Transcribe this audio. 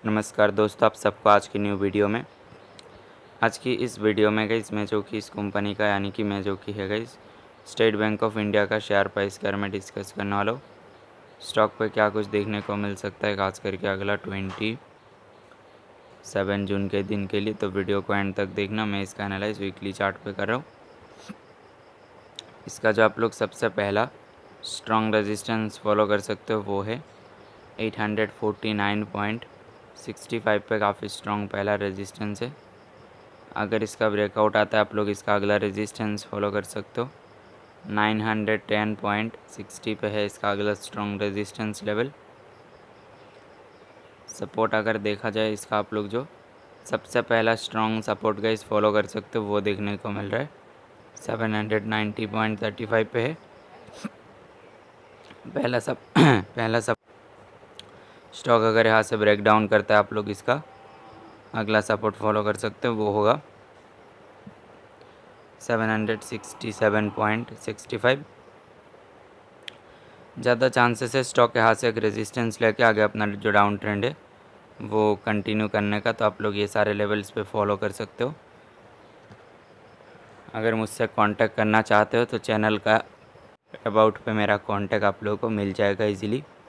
नमस्कार दोस्तों, आप सबको आज की न्यू वीडियो में। आज की इस वीडियो में गाइस मैं जो कि इस कंपनी का यानी कि मैं जो कि है guys state bank of India का शेयर प्राइस के बारे में डिस्कस करने वाला हूँ। स्टॉक पे क्या कुछ देखने को मिल सकता है खास करके अगला 27 जून के दिन के लिए, तो वीडियो को एंड तक देखना। मैं इसका एनालाइज वीकली चार्ट पे कर रहा हूँ। इसका जो आप लोग सबसे पहला स्ट्रॉन्ग रेजिस्टेंस फॉलो कर सकते हो वो है 849.65 पे। काफ़ी स्ट्रॉन्ग पहला रेजिस्टेंस है। अगर इसका ब्रेकआउट आता है आप लोग इसका अगला रेजिस्टेंस फॉलो कर सकते हो। 910.60 पे है इसका अगला स्ट्रॉन्ग रेजिस्टेंस लेवल। सपोर्ट अगर देखा जाए इसका आप लोग जो सबसे पहला स्ट्रॉन्ग सपोर्ट का इस फॉलो कर सकते हो वो देखने को मिल रहा है 790.35 पे है पहला सब पहला सब स्टॉक अगर यहाँ से ब्रेक डाउन करता है आप लोग इसका अगला सपोर्ट फॉलो कर सकते हो वो होगा 767.65। ज़्यादा चांसेस है स्टॉक यहाँ से एक रेजिस्टेंस लेके आगे अपना जो डाउन ट्रेंड है वो कंटिन्यू करने का, तो आप लोग ये सारे लेवल्स पे फॉलो कर सकते हो। अगर मुझसे कांटेक्ट करना चाहते हो तो चैनल का अबाउट पे मेरा कांटेक्ट आप लोगों को मिल जाएगा इजीली।